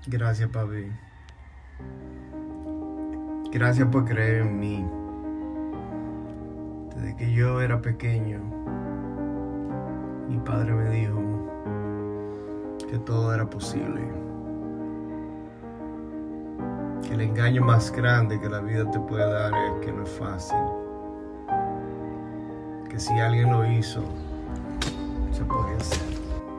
Gracias, papi. Gracias por creer en mí. Desde que yo era pequeño, mi padre me dijo que todo era posible. Que el engaño más grande que la vida te puede dar es que no es fácil. Que si alguien lo hizo, se puede hacer.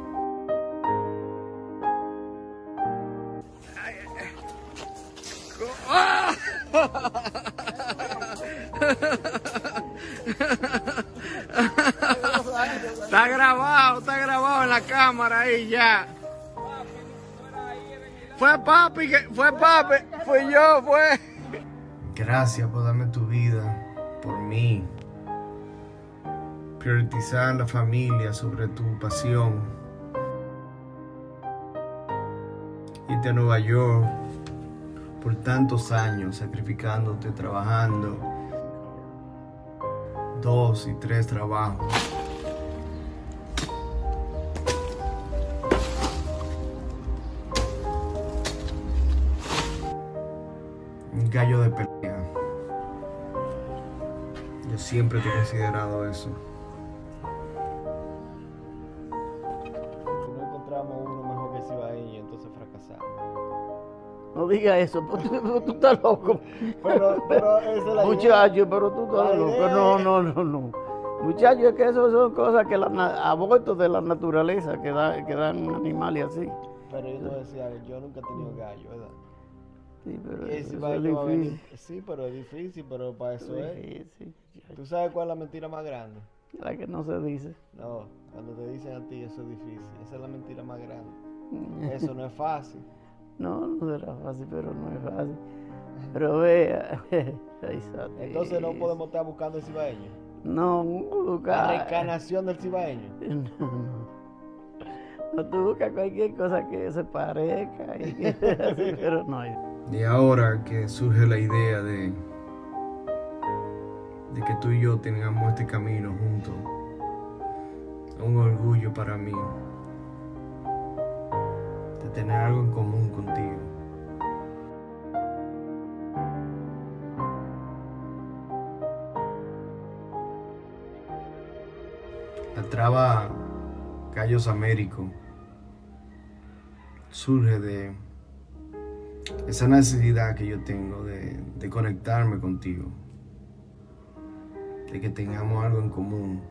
Está grabado en la cámara ahí ya. Fue papi, fui yo, fue. Gracias por darme tu vida, por mí. Priorizar la familia sobre tu pasión. Irte a Nueva York por tantos años, sacrificándote, trabajando 2 y 3 trabajos. Un gallo de pelea. Yo siempre te he considerado eso. No encontramos uno mejor que el cibaeño, entonces fracasamos. No diga eso, tú estás loco. Pero esa es la Muchacho, pero tú estás loco. No. Muchacho, es que eso son cosas que abortos de la naturaleza que dan animales así. Pero yo te decía, yo nunca he tenido gallo, ¿verdad? Sí, pero Y el eso cibaeño es va a venir. difícil. Sí, pero es difícil, pero para eso es. Difícil. ¿Tú sabes cuál es la mentira más grande? La que no se dice. No, cuando te dicen a ti eso es difícil. Esa es la mentira más grande. Eso no es fácil. No será fácil, pero no es fácil. Pero vea. Entonces no podemos estar buscando el cibaeño. No, La busca. reencarnación del cibaeño. No, tú buscas cualquier cosa que se parezca y que sea así, pero no. Y ahora que surge la idea de que tú y yo tengamos este camino juntos, es un orgullo para mí de tener algo en común contigo. La traba Gallos Américo surge de esa necesidad que yo tengo de conectarme contigo, de que tengamos algo en común.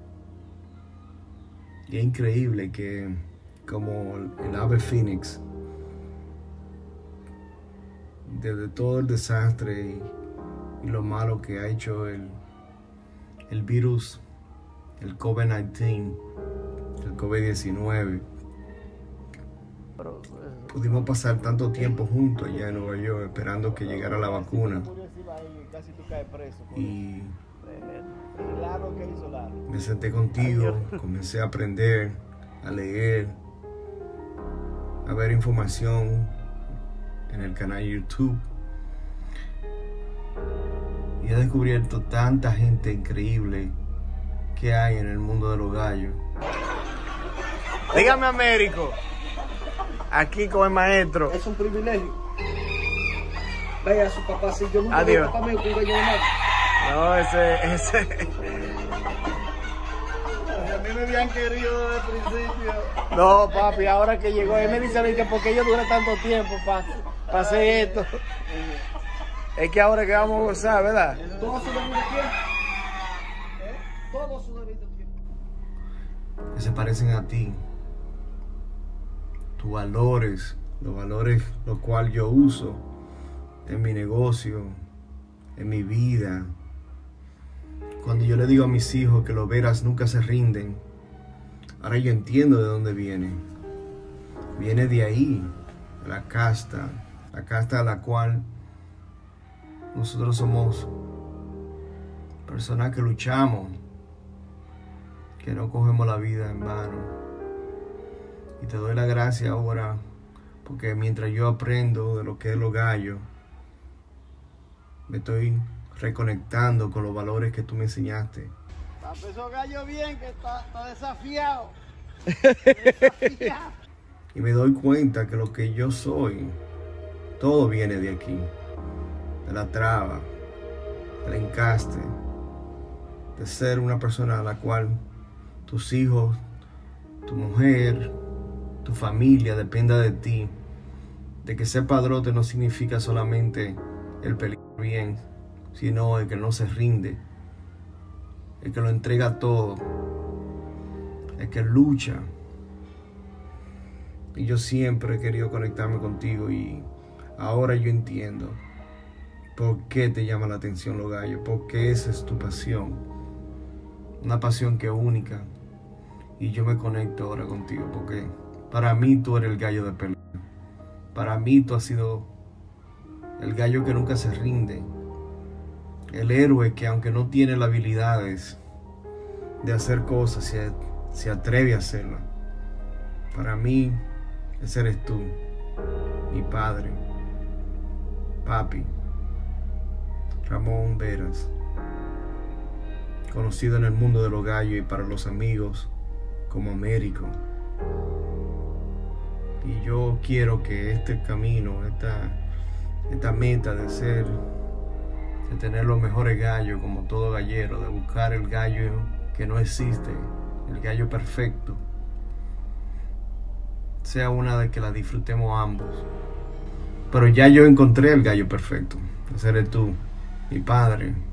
Y es increíble que, como el ave fénix, desde todo el desastre y lo malo que ha hecho el virus, el COVID-19, el COVID-19, pudimos pasar tanto tiempo juntos allá en Nueva York esperando que llegara la vacuna. Casi tú caes preso. Y Laro, ¿qué hizo Laro? me senté contigo, comencé a aprender, a leer, a ver información en el canal YouTube. Y he descubierto tanta gente increíble que hay en el mundo de los gallos. Dígame, Américo, aquí con el maestro. Es un privilegio. Vaya a su papá, si yo nunca vi Adiós. a papá mío con gallo de mar. No, ese. A mí me habían querido desde el principio. No, papi, ahora que llegó, él me dice a mí que porque yo duré tanto tiempo para hacer esto. Es que ahora que vamos a gozar, ¿verdad? Todo su debido tiempo. Todo su debido tiempo. Que se parecen a ti. Tus valores, los valores los cuales yo uso en mi negocio, en mi vida. Cuando yo le digo a mis hijos que los veras nunca se rinden, ahora yo entiendo de dónde viene. Viene de ahí, de la casta a la cual nosotros somos personas que luchamos, que no cogemos la vida en vano. Y te doy la gracia ahora, porque mientras yo aprendo de lo que es los gallos, me estoy reconectando con los valores que tú me enseñaste. Esos gallos bien, que está desafiado. Y me doy cuenta que lo que yo soy, todo viene de aquí. De la traba, del encaste, de ser una persona a la cual tus hijos, tu mujer, tu familia dependa de ti. De que ser padrote no significa solamente el pelear bien, sino el que no se rinde, el que lo entrega todo, el que lucha. Y yo siempre he querido conectarme contigo y ahora yo entiendo por qué te llama la atención los gallos, porque esa es tu pasión, una pasión que es única. Y yo me conecto ahora contigo porque para mí tú eres el gallo de pelea. Para mí tú has sido el gallo que nunca se rinde, el héroe que aunque no tiene las habilidades de hacer cosas, se atreve a hacerlas. Para mí ese eres tú, mi padre, papi, Ramón Veras, conocido en el mundo de los gallos y para los amigos como Américo. Y yo quiero que este camino, esta meta de tener los mejores gallos como todo gallero, de buscar el gallo que no existe, el gallo perfecto, sea una de que la disfrutemos ambos. Pero ya yo encontré el gallo perfecto. Ese eres tú, mi padre,